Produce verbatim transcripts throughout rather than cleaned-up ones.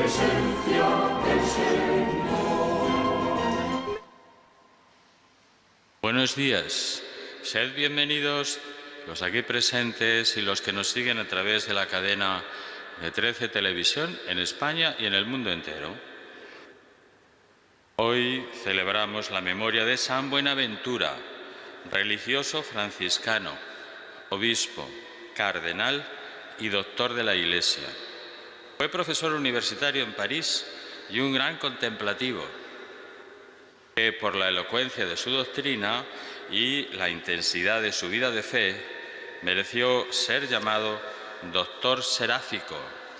presencia del Señor. Buenos días. Sed bienvenidos los aquí presentes y los que nos siguen a través de la cadena de trece Televisión en España y en el mundo entero. Hoy celebramos la memoria de San Buenaventura, religioso franciscano, obispo, cardenal y doctor de la Iglesia. Fue profesor universitario en París y un gran contemplativo, que por la elocuencia de su doctrina y la intensidad de su vida de fe, mereció ser llamado doctor seráfico.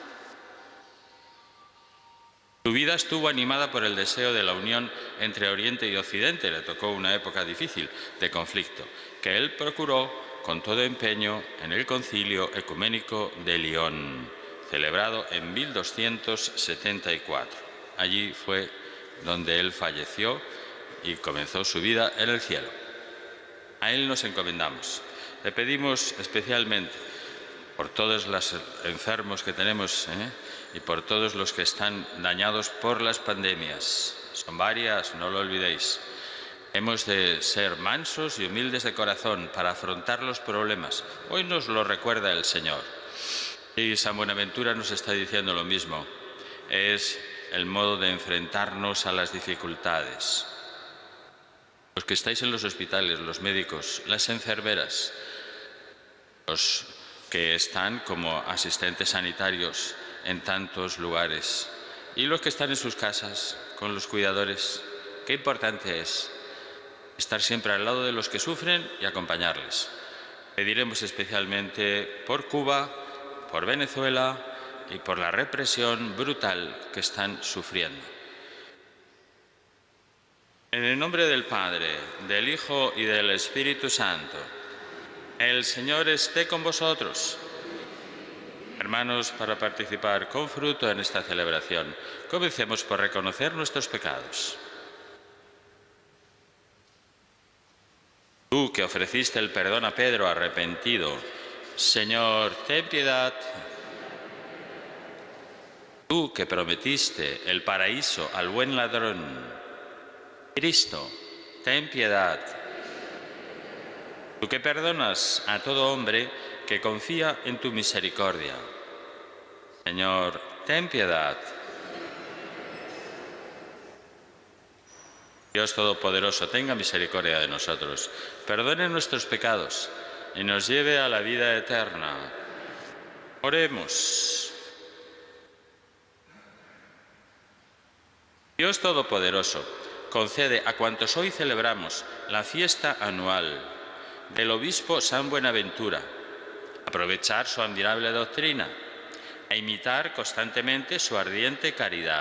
Su vida estuvo animada por el deseo de la unión entre Oriente y Occidente. Le tocó una época difícil de conflicto, que él procuró con todo empeño en el Concilio Ecuménico de Lyon, celebrado en mil doscientos setenta y cuatro. Allí fue donde él falleció y comenzó su vida en el cielo. A él nos encomendamos. Le pedimos especialmente por todos los enfermos que tenemos, ¿eh? y por todos los que están dañados por las pandemias. Son varias, no lo olvidéis. Hemos de ser mansos y humildes de corazón para afrontar los problemas. Hoy nos lo recuerda el Señor. Y San Buenaventura nos está diciendo lo mismo. Es el modo de enfrentarnos a las dificultades. Los que estáis en los hospitales, los médicos, las enfermeras, los que están como asistentes sanitarios en tantos lugares, y los que están en sus casas con los cuidadores. Qué importante es estar siempre al lado de los que sufren y acompañarles. Pediremos especialmente por Cuba, por Venezuela y por la represión brutal que están sufriendo. En el nombre del Padre, del Hijo y del Espíritu Santo, el Señor esté con vosotros. Hermanos, para participar con fruto en esta celebración, comencemos por reconocer nuestros pecados. Tú que ofreciste el perdón a Pedro arrepentido, Señor, ten piedad. Tú que prometiste el paraíso al buen ladrón, Cristo, ten piedad. Tú que perdonas a todo hombre que confía en tu misericordia, Señor, ten piedad. Dios Todopoderoso, tenga misericordia de nosotros, perdone nuestros pecados y nos lleve a la vida eterna. Oremos. Dios Todopoderoso, concede a cuantos hoy celebramos la fiesta anual del obispo San Buenaventura aprovechar su admirable doctrina e imitar constantemente su ardiente caridad.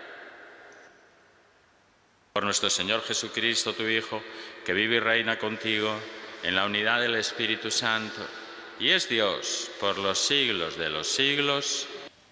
Por nuestro Señor Jesucristo, tu Hijo, que vive y reina contigo en la unidad del Espíritu Santo, y es Dios por los siglos de los siglos.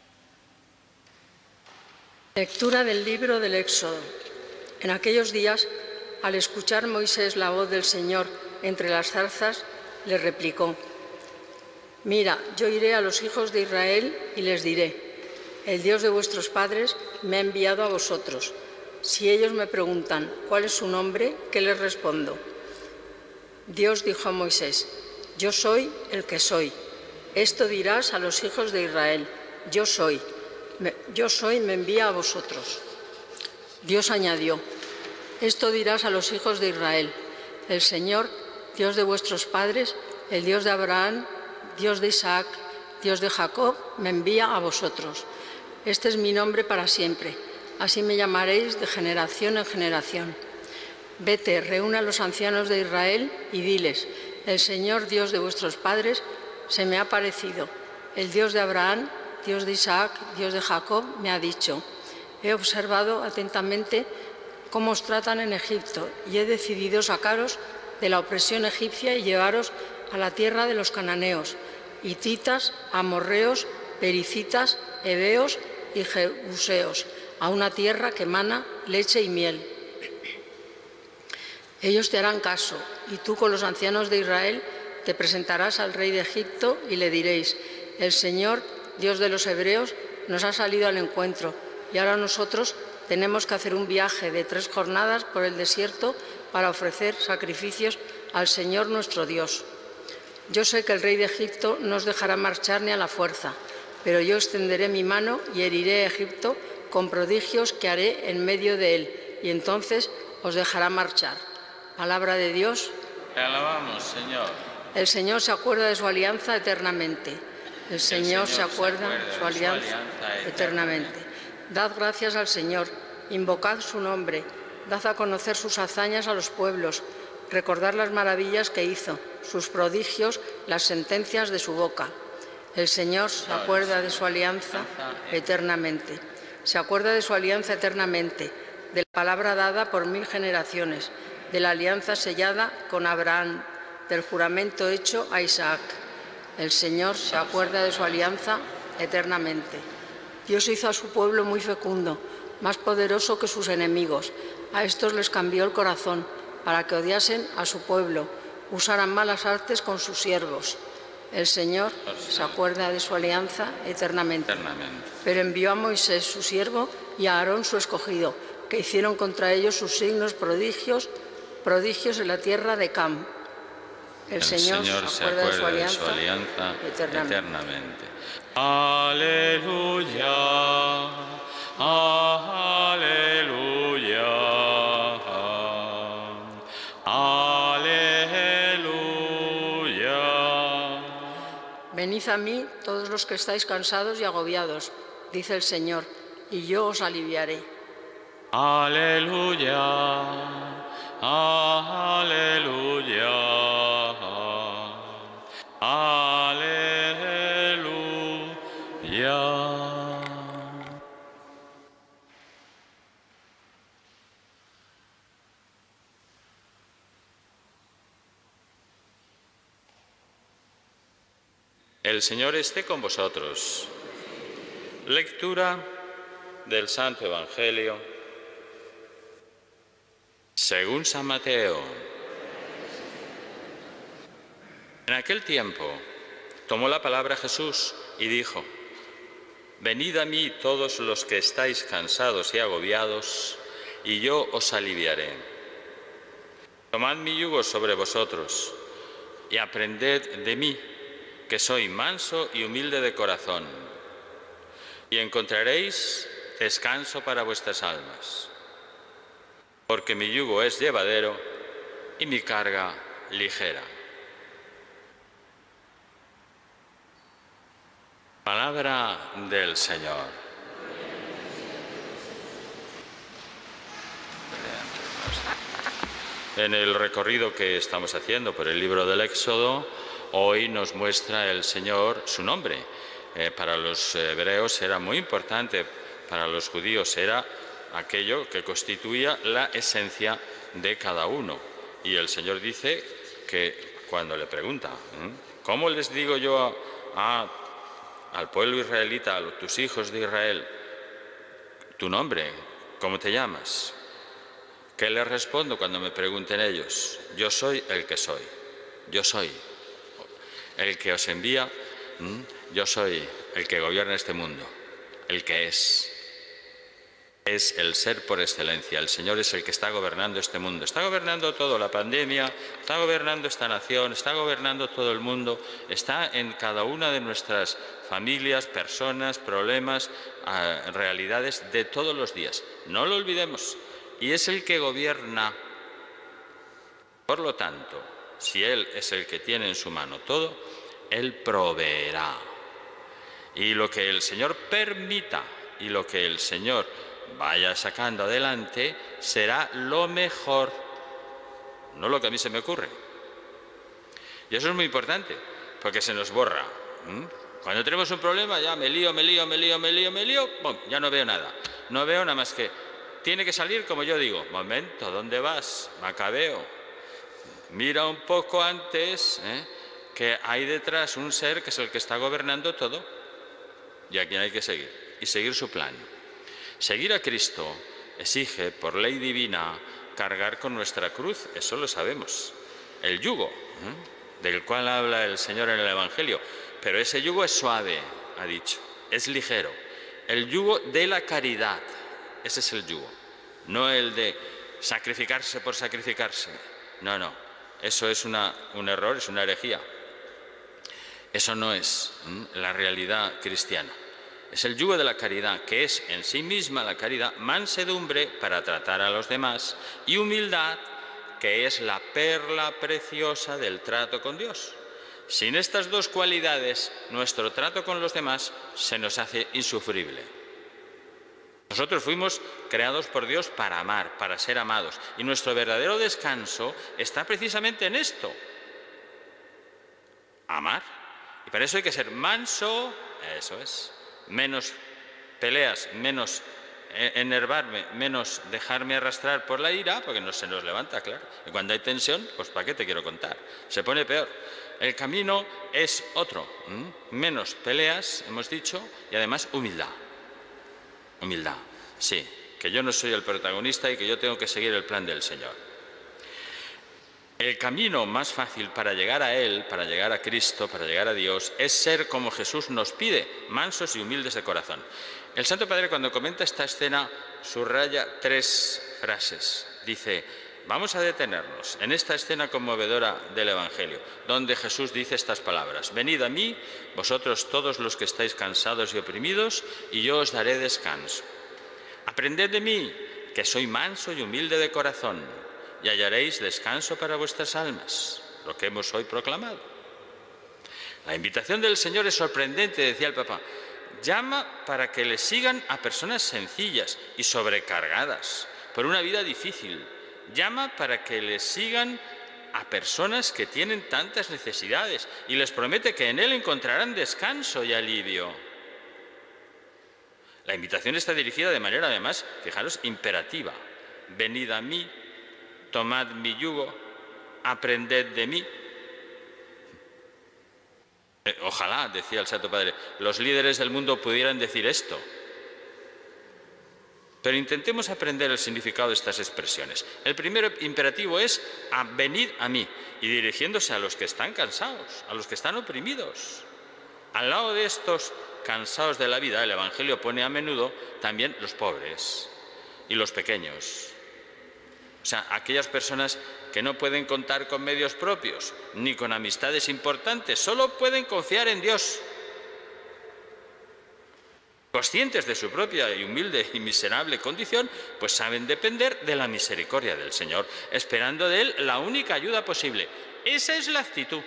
Lectura del libro del Éxodo. En aquellos días, al escuchar Moisés la voz del Señor entre las zarzas, le replicó: Mira, yo iré a los hijos de Israel y les diré: el Dios de vuestros padres me ha enviado a vosotros. Si ellos me preguntan cuál es su nombre, ¿qué les respondo? Dios dijo a Moisés: Yo soy el que soy. Esto dirás a los hijos de Israel: Yo soy. Me, yo soy, me envía a vosotros. Dios añadió: Esto dirás a los hijos de Israel: El Señor, Dios de vuestros padres, el Dios de Abraham, Dios de Isaac, Dios de Jacob, me envía a vosotros. Este es mi nombre para siempre, así me llamaréis de generación en generación. Vete, reúne a los ancianos de Israel y diles: el Señor, Dios de vuestros padres, se me ha aparecido. El Dios de Abraham, Dios de Isaac, Dios de Jacob, me ha dicho: he observado atentamente cómo os tratan en Egipto y he decidido sacaros de la opresión egipcia y llevaros a la tierra de los cananeos, hititas, amorreos, pericitas, heveos y jebuseos, a una tierra que emana leche y miel. Ellos te harán caso, y tú con los ancianos de Israel te presentarás al rey de Egipto y le diréis: el Señor, Dios de los hebreos, nos ha salido al encuentro, y ahora nosotros tenemos que hacer un viaje de tres jornadas por el desierto para ofrecer sacrificios al Señor nuestro Dios. Yo sé que el rey de Egipto no os dejará marchar ni a la fuerza, pero yo extenderé mi mano y heriré a Egipto con prodigios que haré en medio de él, y entonces os dejará marchar. Palabra de Dios. Te alabamos, Señor. El Señor se acuerda de su alianza eternamente. El Señor, El Señor se acuerda de su alianza, su alianza eternamente. Dad gracias al Señor, invocad su nombre, dad a conocer sus hazañas a los pueblos, recordad las maravillas que hizo, sus prodigios, las sentencias de su boca. El Señor se acuerda de su alianza eternamente. Se acuerda de su alianza eternamente, de la palabra dada por mil generaciones, de la alianza sellada con Abraham, del juramento hecho a Isaac. El Señor se acuerda de su alianza eternamente. Dios hizo a su pueblo muy fecundo, más poderoso que sus enemigos. A estos les cambió el corazón, para que odiasen a su pueblo, usaran malas artes con sus siervos. El Señor se acuerda de su alianza eternamente. eternamente. Pero envió a Moisés, su siervo, y a Aarón, su escogido, que hicieron contra ellos sus signos prodigios, prodigios en la tierra de Cam. El, El Señor, Señor se acuerda, de su alianza, de su alianza eternamente. eternamente. Aleluya, aleluya, aleluya. Venid a mí todos los que estáis cansados y agobiados, dice el Señor, y yo os aliviaré. Aleluya, aleluya. Aleluya. El Señor esté con vosotros. Lectura del Santo Evangelio según San Mateo. En aquel tiempo tomó la palabra Jesús y dijo: Venid a mí todos los que estáis cansados y agobiados, y yo os aliviaré. Tomad mi yugo sobre vosotros y aprended de mí, que soy manso y humilde de corazón, y encontraréis descanso para vuestras almas, porque mi yugo es llevadero y mi carga ligera. Palabra del Señor. En el recorrido que estamos haciendo por el libro del Éxodo, hoy nos muestra el Señor su nombre. Eh, para los hebreos era muy importante, para los judíos era aquello que constituía la esencia de cada uno. Y el Señor dice que cuando le pregunta, ¿eh? ¿cómo les digo yo a, a al pueblo israelita, a tus hijos de Israel, tu nombre, cómo te llamas? ¿Qué les respondo cuando me pregunten ellos? Yo soy el que soy, yo soy el que os envía, yo soy el que gobierna este mundo, el que es. Es el ser por excelencia. El Señor es el que está gobernando este mundo. Está gobernando todo, la pandemia, está gobernando esta nación, está gobernando todo el mundo, está en cada una de nuestras familias, personas, problemas, realidades de todos los días. No lo olvidemos. Y es el que gobierna. Por lo tanto, si Él es el que tiene en su mano todo, Él proveerá. Y lo que el Señor permita y lo que el Señor vaya sacando adelante será lo mejor, no lo que a mí se me ocurre. Y eso es muy importante, porque se nos borra. ¿Mm? Cuando tenemos un problema, ya me lío, me lío, me lío, me lío, me lío, ¡pum! Ya no veo nada. No veo nada más que tiene que salir como yo digo. Momento, ¿dónde vas, Macabeo? Mira un poco antes, ¿eh? que hay detrás un ser que es el que está gobernando todo y a quien hay que seguir y seguir su plan. Seguir a Cristo exige, por ley divina, cargar con nuestra cruz, eso lo sabemos. El yugo, ¿eh? del cual habla el Señor en el Evangelio, pero ese yugo es suave, ha dicho, es ligero. el yugo de la caridad. Ese es el yugo, no el de sacrificarse por sacrificarse. No, no, eso es una, un error, es una herejía. Eso no es ¿m? la realidad cristiana. Es el yugo de la caridad, que es en sí misma la caridad, mansedumbre para tratar a los demás y humildad, que es la perla preciosa del trato con Dios. Sin estas dos cualidades, nuestro trato con los demás se nos hace insufrible. Nosotros fuimos creados por Dios para amar, para ser amados, y nuestro verdadero descanso está precisamente en esto: amar. Y para eso hay que ser manso, eso es, menos peleas, menos enervarme, menos dejarme arrastrar por la ira, porque no se nos levanta, claro. Y cuando hay tensión, pues ¿para qué te quiero contar? Se pone peor. El camino es otro, ¿m? menos peleas, hemos dicho, y además humildad. Humildad, sí, que yo no soy el protagonista y que yo tengo que seguir el plan del Señor. El camino más fácil para llegar a Él, para llegar a Cristo, para llegar a Dios, es ser como Jesús nos pide, mansos y humildes de corazón. El Santo Padre, cuando comenta esta escena, subraya tres frases. Dice: vamos a detenernos en esta escena conmovedora del Evangelio, donde Jesús dice estas palabras: venid a mí, vosotros todos los que estáis cansados y oprimidos, y yo os daré descanso. Aprended de mí, que soy manso y humilde de corazón, y hallaréis descanso para vuestras almas, lo que hemos hoy proclamado. La invitación del Señor es sorprendente, decía el Papa. Llama para que le sigan a personas sencillas y sobrecargadas por una vida difícil. Llama para que le sigan a personas que tienen tantas necesidades y les promete que en Él encontrarán descanso y alivio. La invitación está dirigida de manera, además, fijaros, imperativa. Venid a mí, tomad mi yugo, aprended de mí. Ojalá, decía el Santo Padre, los líderes del mundo pudieran decir esto. Pero intentemos aprender el significado de estas expresiones. El primer imperativo es a venid a mí, y dirigiéndose a los que están cansados, a los que están oprimidos. Al lado de estos cansados de la vida, el Evangelio pone a menudo también los pobres y los pequeños. O sea, aquellas personas que no pueden contar con medios propios, ni con amistades importantes, solo pueden confiar en Dios. Conscientes de su propia y humilde y miserable condición, pues saben depender de la misericordia del Señor, esperando de Él la única ayuda posible. Esa es la actitud.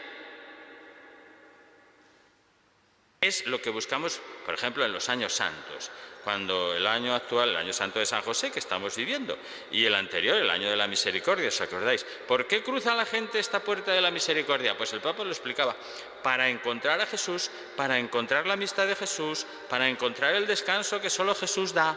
Es lo que buscamos, por ejemplo, en los años santos, cuando el año actual, el año santo de San José, que estamos viviendo, y el anterior, el año de la misericordia, ¿os acordáis? ¿Por qué cruza la gente esta puerta de la misericordia? Pues el Papa lo explicaba: para encontrar a Jesús, para encontrar la amistad de Jesús, para encontrar el descanso que solo Jesús da.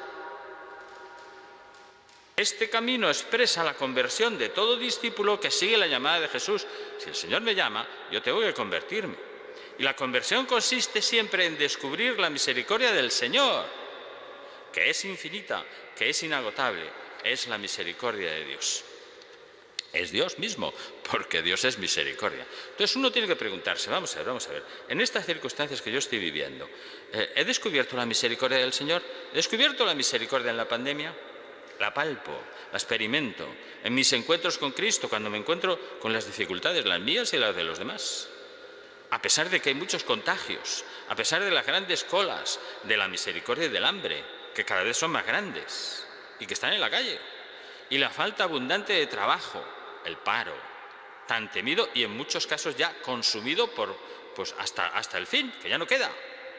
Este camino expresa la conversión de todo discípulo que sigue la llamada de Jesús. Si el Señor me llama, yo tengo que convertirme. Y la conversión consiste siempre en descubrir la misericordia del Señor, que es infinita, que es inagotable, es la misericordia de Dios. Es Dios mismo, porque Dios es misericordia. Entonces uno tiene que preguntarse, vamos a ver, vamos a ver, en estas circunstancias que yo estoy viviendo, eh, ¿he descubierto la misericordia del Señor? ¿He descubierto la misericordia en la pandemia? La palpo, la experimento, en mis encuentros con Cristo, cuando me encuentro con las dificultades, las mías y las de los demás. A pesar de que hay muchos contagios, a pesar de las grandes colas de la misericordia y del hambre, que cada vez son más grandes y que están en la calle, y la falta abundante de trabajo, el paro, tan temido y en muchos casos ya consumido por, pues hasta, hasta el fin, que ya no queda.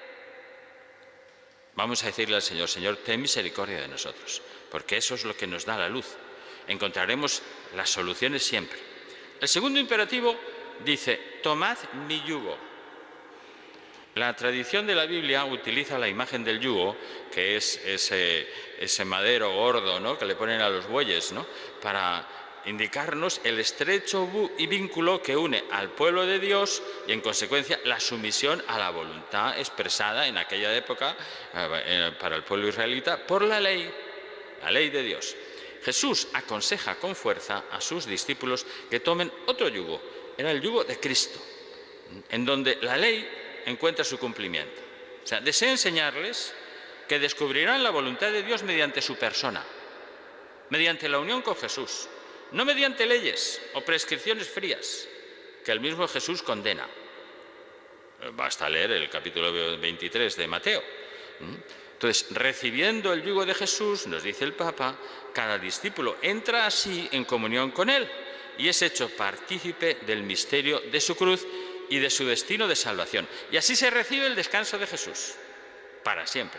Vamos a decirle al Señor: Señor, ten misericordia de nosotros, porque eso es lo que nos da la luz. Encontraremos las soluciones siempre. El segundo imperativo dice: tomad mi yugo. La tradición de la Biblia utiliza la imagen del yugo, que es ese, ese madero gordo, ¿no?, que le ponen a los bueyes, ¿no?, para indicarnos el estrecho vínculo que une al pueblo de Dios y, en consecuencia, la sumisión a la voluntad expresada en aquella época eh, para el pueblo israelita por la ley, la ley de Dios. Jesús aconseja con fuerza a sus discípulos que tomen otro yugo. Era el yugo de Cristo, en donde la ley encuentra su cumplimiento. O sea, desea enseñarles que descubrirán la voluntad de Dios mediante su persona, mediante la unión con Jesús, no mediante leyes o prescripciones frías que el mismo Jesús condena. Basta leer el capítulo veintitrés de Mateo. Entonces, recibiendo el yugo de Jesús, nos dice el Papa, cada discípulo entra así en comunión con él y es hecho partícipe del misterio de su cruz y de su destino de salvación. Y así se recibe el descanso de Jesús, para siempre.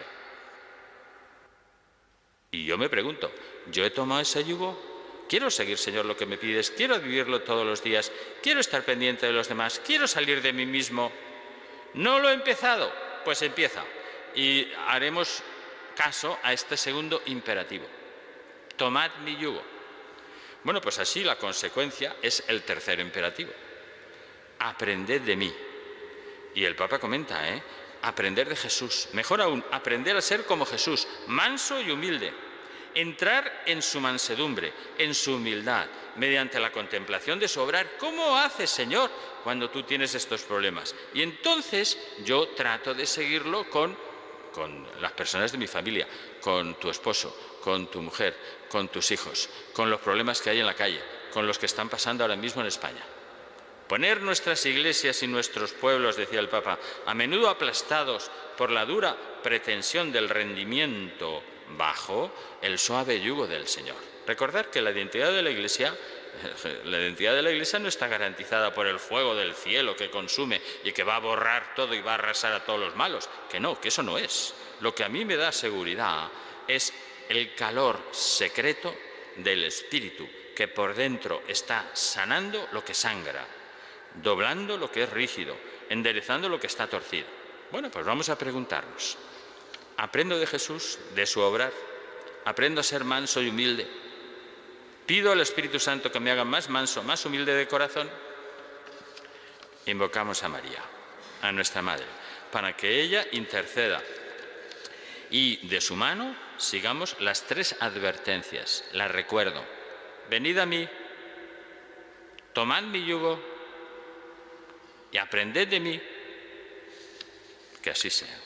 Y yo me pregunto, ¿yo he tomado ese yugo? Quiero seguir, Señor, lo que me pides, quiero vivirlo todos los días, quiero estar pendiente de los demás, quiero salir de mí mismo. ¿No lo he empezado? Pues empieza. Y haremos caso a este segundo imperativo. Tomad mi yugo. Bueno, pues así la consecuencia es el tercer imperativo. Aprended de mí. Y el Papa comenta, ¿eh? Aprender de Jesús. Mejor aún, aprender a ser como Jesús, manso y humilde. Entrar en su mansedumbre, en su humildad, mediante la contemplación de su obrar. ¿Cómo haces, Señor, cuando tú tienes estos problemas? Y entonces yo trato de seguirlo con, con las personas de mi familia, con tu esposo, con tu mujer, con tus hijos, con los problemas que hay en la calle, con los que están pasando ahora mismo en España. Poner nuestras iglesias y nuestros pueblos, decía el Papa, a menudo aplastados por la dura pretensión del rendimiento bajo el suave yugo del Señor. Recordad que la identidad de la Iglesia, la identidad de la Iglesia no está garantizada por el fuego del cielo que consume y que va a borrar todo y va a arrasar a todos los malos. Que no, que eso no es. Lo que a mí me da seguridad es el calor secreto del Espíritu que por dentro está sanando lo que sangra, doblando lo que es rígido, enderezando lo que está torcido. Bueno, pues vamos a preguntarnos. ¿Aprendo de Jesús, de su obrar? ¿Aprendo a ser manso y humilde? ¿Pido al Espíritu Santo que me haga más manso, más humilde de corazón? Invocamos a María, a nuestra Madre, para que ella interceda y de su mano sigamos las tres advertencias. Las recuerdo. Venid a mí, tomad mi yugo y aprended de mí. Que así sea.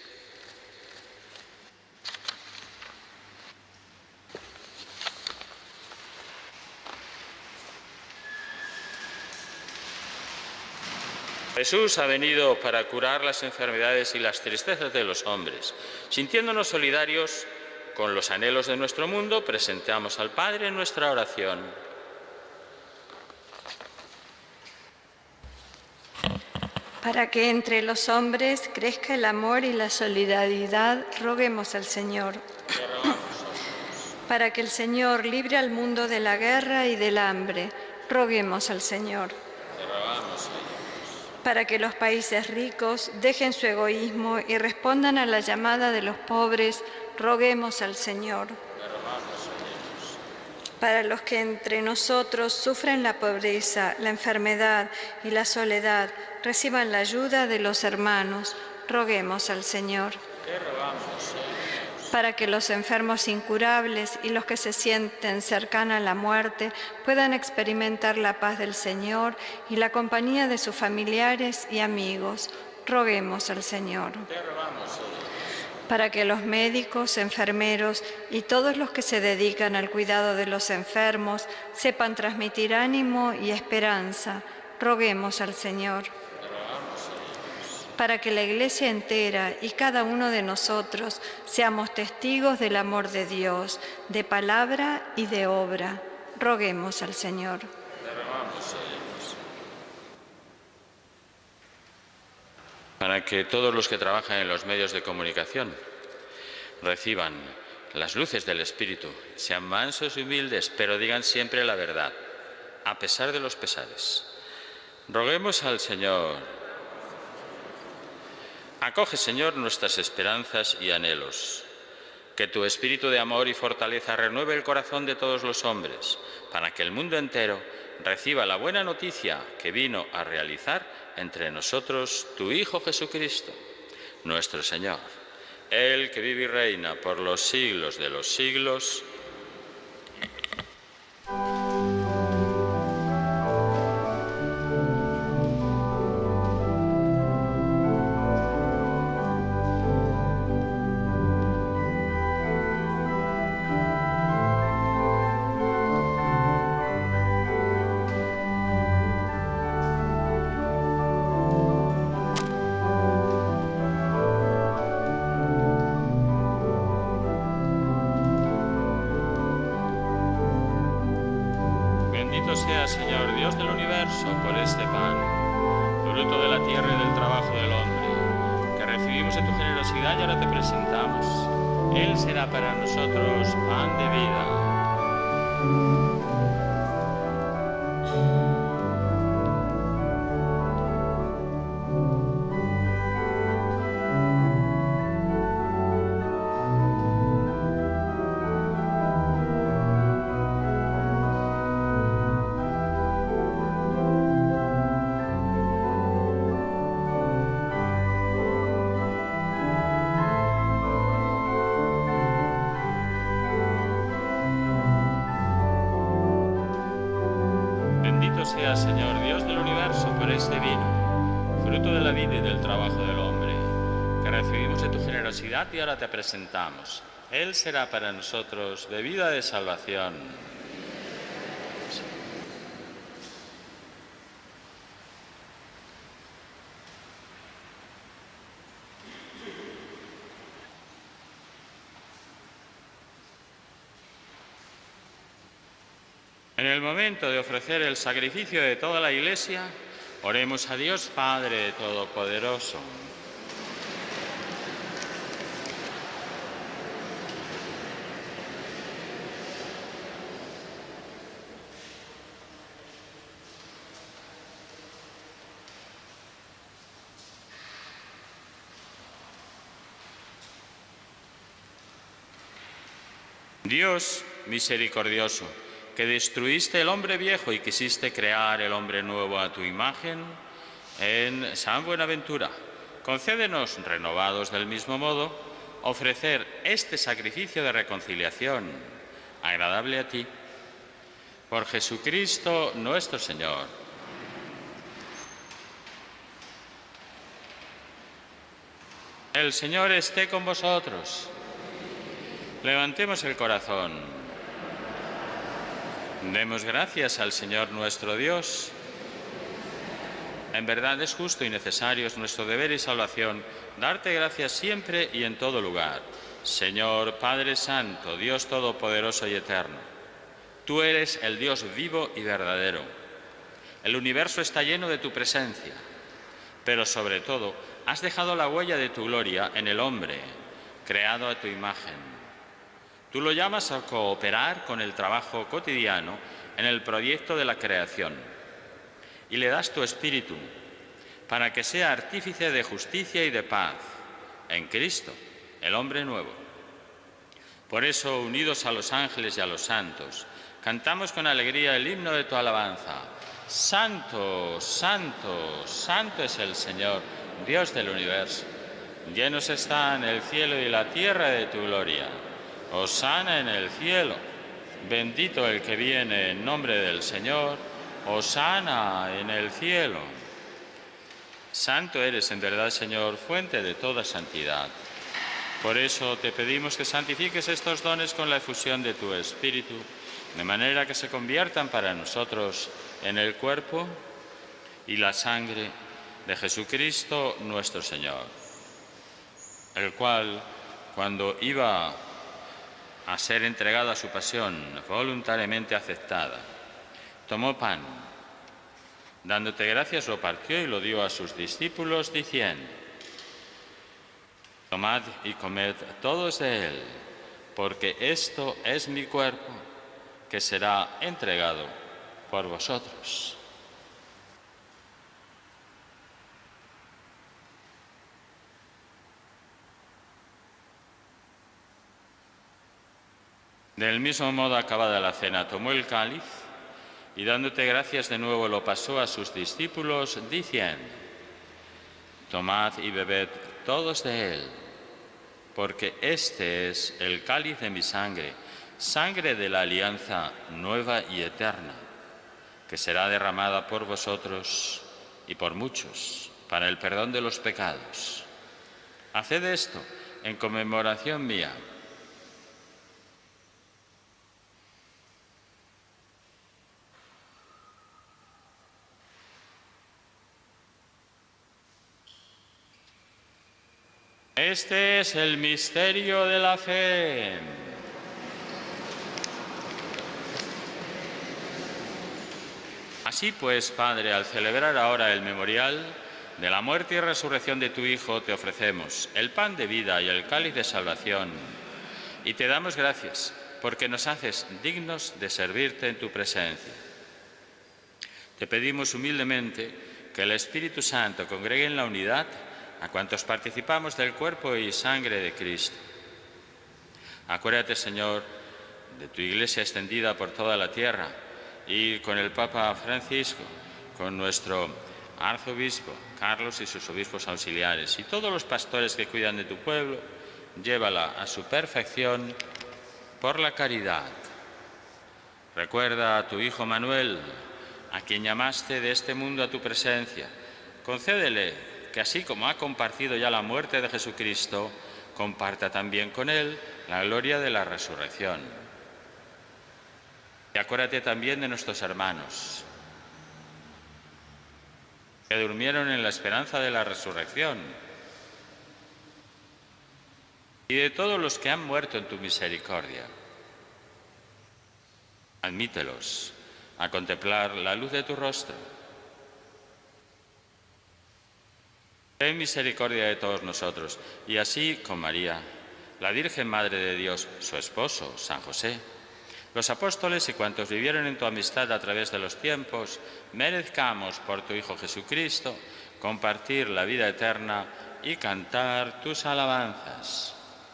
Jesús ha venido para curar las enfermedades y las tristezas de los hombres. Sintiéndonos solidarios con los anhelos de nuestro mundo, presentamos al Padre en nuestra oración. Para que entre los hombres crezca el amor y la solidaridad, roguemos al Señor. Para que el Señor libre al mundo de la guerra y del hambre, roguemos al Señor. Para que los países ricos dejen su egoísmo y respondan a la llamada de los pobres, roguemos al Señor. Para los que entre nosotros sufren la pobreza, la enfermedad y la soledad, reciban la ayuda de los hermanos, roguemos al Señor. Para que los enfermos incurables y los que se sienten cercanos a la muerte puedan experimentar la paz del Señor y la compañía de sus familiares y amigos, roguemos al Señor. Para que los médicos, enfermeros y todos los que se dedican al cuidado de los enfermos sepan transmitir ánimo y esperanza, roguemos al Señor. Para que la Iglesia entera y cada uno de nosotros seamos testigos del amor de Dios, de palabra y de obra, roguemos al Señor. Para que todos los que trabajan en los medios de comunicación reciban las luces del Espíritu, sean mansos y humildes, pero digan siempre la verdad, a pesar de los pesares. Roguemos al Señor. Acoge, Señor, nuestras esperanzas y anhelos. Que tu espíritu de amor y fortaleza renueve el corazón de todos los hombres, para que el mundo entero reciba la buena noticia que vino a realizar entre nosotros tu Hijo Jesucristo, nuestro Señor. Él que vive y reina por los siglos de los siglos. Bendito sea, Señor, Dios del universo, por este pan, fruto de la tierra y del trabajo del hombre, que recibimos de tu generosidad y ahora te presentamos. Él será para nosotros pan de vida. Sea, Señor, Dios del universo, por este vino, fruto de la vida y del trabajo del hombre, que recibimos de tu generosidad y ahora te presentamos. Él será para nosotros bebida de salvación. En el momento de ofrecer el sacrificio de toda la Iglesia, oremos a Dios Padre Todopoderoso. Dios misericordioso, que destruiste el hombre viejo y quisiste crear el hombre nuevo a tu imagen, en San Buenaventura, concédenos, renovados del mismo modo, ofrecer este sacrificio de reconciliación, agradable a ti, por Jesucristo nuestro Señor. El Señor esté con vosotros. Levantemos el corazón. Demos gracias al Señor nuestro Dios. En verdad es justo y necesario, es nuestro deber y salvación, darte gracias siempre y en todo lugar. Señor Padre Santo, Dios Todopoderoso y Eterno, tú eres el Dios vivo y verdadero. El universo está lleno de tu presencia, pero sobre todo has dejado la huella de tu gloria en el hombre, creado a tu imagen. Tú lo llamas a cooperar con el trabajo cotidiano en el proyecto de la creación y le das tu espíritu para que sea artífice de justicia y de paz en Cristo, el hombre nuevo. Por eso, unidos a los ángeles y a los santos, cantamos con alegría el himno de tu alabanza. Santo, santo, santo es el Señor, Dios del universo. Llenos están el cielo y la tierra de tu gloria. Hosana en el cielo, bendito el que viene en nombre del Señor, hosana en el cielo. Santo eres en verdad, Señor, fuente de toda santidad. Por eso te pedimos que santifiques estos dones con la efusión de tu Espíritu, de manera que se conviertan para nosotros en el cuerpo y la sangre de Jesucristo nuestro Señor, el cual, cuando iba a ser entregado a su pasión voluntariamente aceptada, tomó pan, dándote gracias lo partió y lo dio a sus discípulos diciendo: tomad y comed todos de él, porque esto es mi cuerpo, que será entregado por vosotros. Del mismo modo, acabada la cena, tomó el cáliz y dándote gracias de nuevo lo pasó a sus discípulos diciendo: tomad y bebed todos de él, porque este es el cáliz de mi sangre, sangre de la alianza nueva y eterna, que será derramada por vosotros y por muchos para el perdón de los pecados. Haced esto en conmemoración mía. Este es el misterio de la fe. Así pues, Padre, al celebrar ahora el memorial de la muerte y resurrección de tu Hijo, te ofrecemos el pan de vida y el cáliz de salvación. Y te damos gracias porque nos haces dignos de servirte en tu presencia. Te pedimos humildemente que el Espíritu Santo congregue en la unidad a cuantos participamos del cuerpo y sangre de Cristo. Acuérdate, Señor, de tu Iglesia extendida por toda la tierra y con el Papa Francisco, con nuestro arzobispo Carlos y sus obispos auxiliares y todos los pastores que cuidan de tu pueblo, llévala a su perfección por la caridad. Recuerda a tu Hijo Manuel, a quien llamaste de este mundo a tu presencia. Concédele que así como ha compartido ya la muerte de Jesucristo, comparta también con él la gloria de la resurrección. Y acuérdate también de nuestros hermanos que durmieron en la esperanza de la resurrección y de todos los que han muerto en tu misericordia. Admítelos a contemplar la luz de tu rostro. Ten misericordia de todos nosotros, y así con María, la Virgen Madre de Dios, su esposo, San José, los apóstoles y cuantos vivieron en tu amistad a través de los tiempos, merezcamos por tu Hijo Jesucristo compartir la vida eterna y cantar tus alabanzas.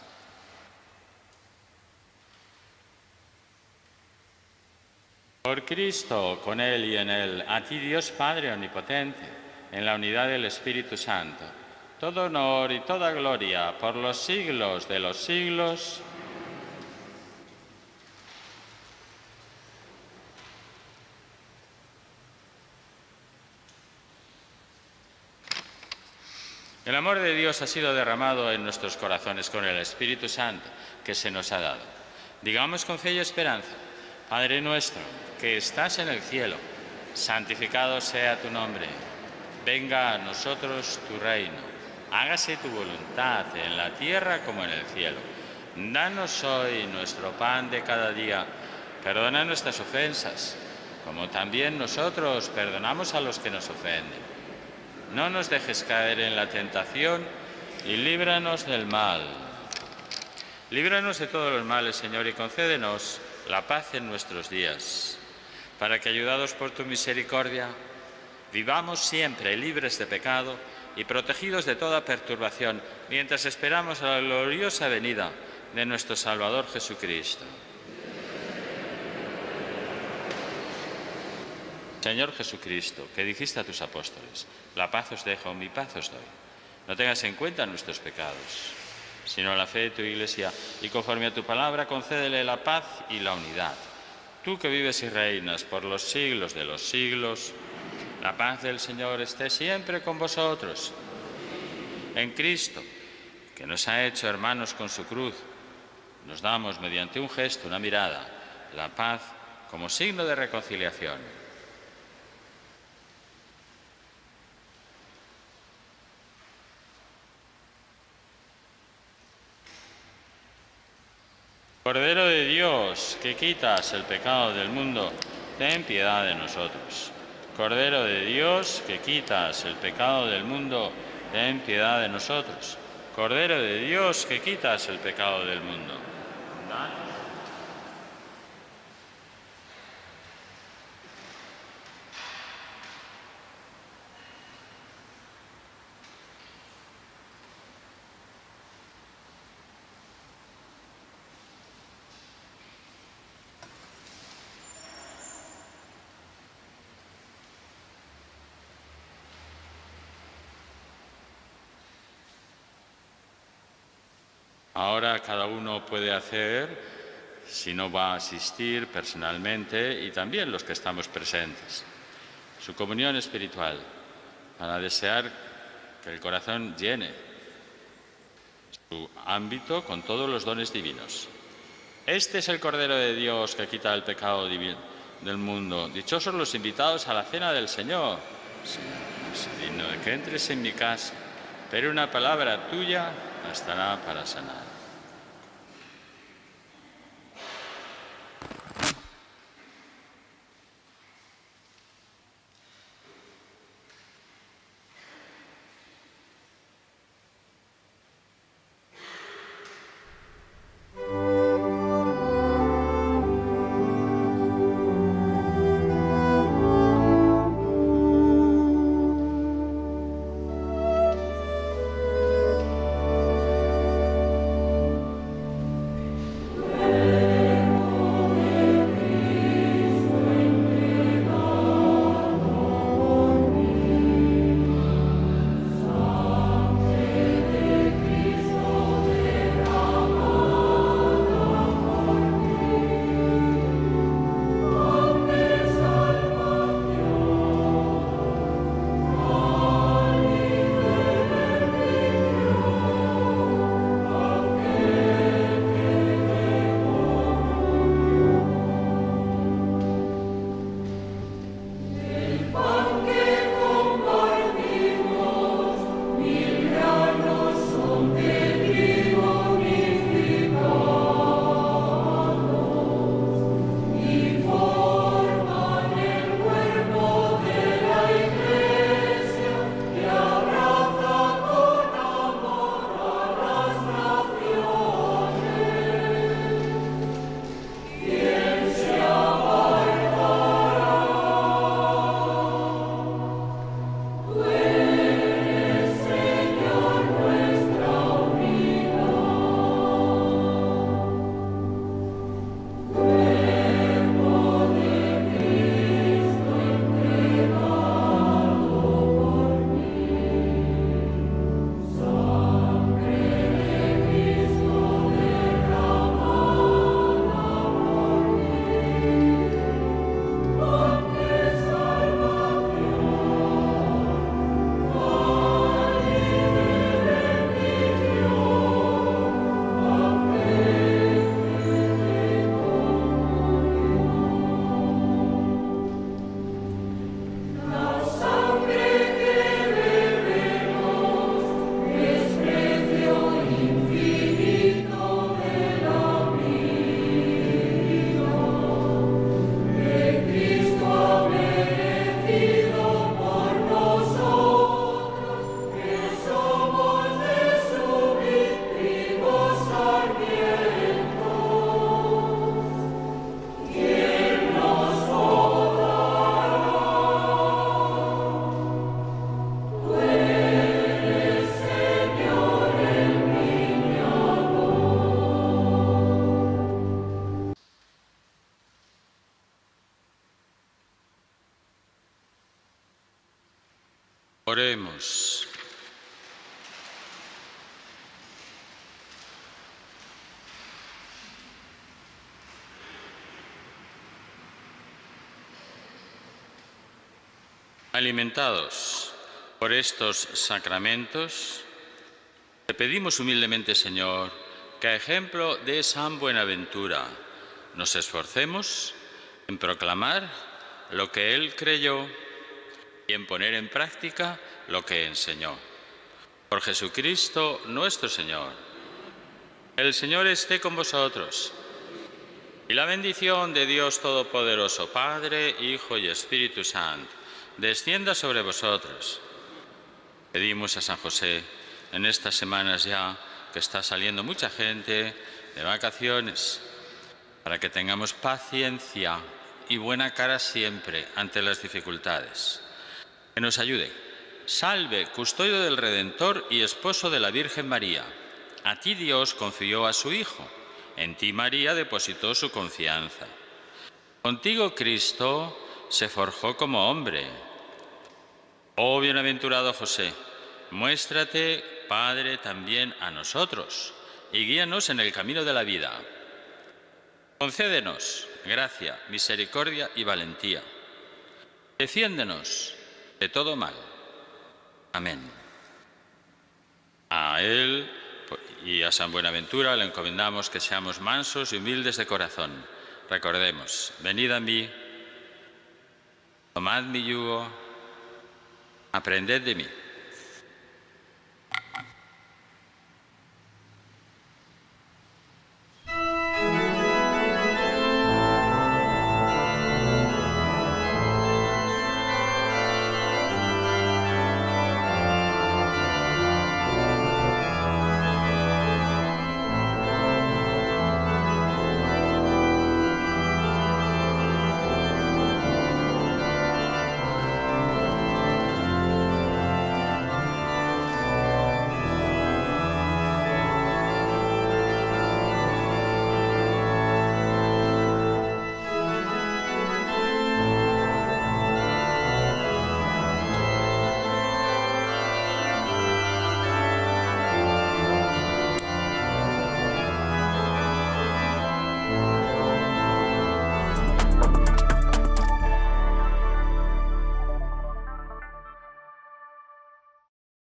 Por Cristo, con Él y en Él, a ti Dios Padre Omnipotente, en la unidad del Espíritu Santo, todo honor y toda gloria por los siglos de los siglos. El amor de Dios ha sido derramado en nuestros corazones con el Espíritu Santo que se nos ha dado. Digamos con fe y esperanza: Padre nuestro, que estás en el cielo, santificado sea tu nombre. Venga a nosotros tu reino. Hágase tu voluntad en la tierra como en el cielo. Danos hoy nuestro pan de cada día. Perdona nuestras ofensas, como también nosotros perdonamos a los que nos ofenden. No nos dejes caer en la tentación y líbranos del mal. Líbranos de todos los males, Señor, y concédenos la paz en nuestros días, para que, ayudados por tu misericordia, vivamos siempre libres de pecado y protegidos de toda perturbación, mientras esperamos a la gloriosa venida de nuestro Salvador Jesucristo. Señor Jesucristo, que dijiste a tus apóstoles: la paz os dejo, mi paz os doy. No tengas en cuenta nuestros pecados, sino la fe de tu Iglesia, y conforme a tu palabra concédele la paz y la unidad. Tú que vives y reinas por los siglos de los siglos, la paz del Señor esté siempre con vosotros. En Cristo, que nos ha hecho hermanos con su cruz, nos damos mediante un gesto, una mirada, la paz como signo de reconciliación. Cordero de Dios, que quitas el pecado del mundo, ten piedad de nosotros. Cordero de Dios, que quitas el pecado del mundo, ten piedad de nosotros. Cordero de Dios, que quitas el pecado del mundo. Ahora cada uno puede hacer, si no va a asistir personalmente, y también los que estamos presentes, su comunión espiritual, para desear que el corazón llene su ámbito con todos los dones divinos. Este es el Cordero de Dios que quita el pecado divino del mundo. Dichosos los invitados a la cena del Señor. Señor, no soy digno de que entres en mi casa, pero una palabra tuya bastará para sanar. Oremos. Alimentados por estos sacramentos, te pedimos humildemente, Señor, que a ejemplo de San Buenaventura nos esforcemos en proclamar lo que él creyó y en poner en práctica lo que enseñó. Por Jesucristo nuestro Señor. El Señor esté con vosotros. Y la bendición de Dios Todopoderoso, Padre, Hijo y Espíritu Santo, descienda sobre vosotros. Pedimos a San José, en estas semanas ya que está saliendo mucha gente de vacaciones, para que tengamos paciencia y buena cara siempre ante las dificultades. Que nos ayude. Salve, custodio del Redentor y esposo de la Virgen María. A ti Dios confió a su Hijo. En ti María depositó su confianza. Contigo Cristo se forjó como hombre. Oh bienaventurado José, muéstrate, Padre, también a nosotros y guíanos en el camino de la vida. Concédenos gracia, misericordia y valentía. Defiéndenos de todo mal. Amén. A él y a San Buenaventura le encomendamos que seamos mansos y humildes de corazón. Recordemos, venid a mí, tomad mi yugo, aprended de mí,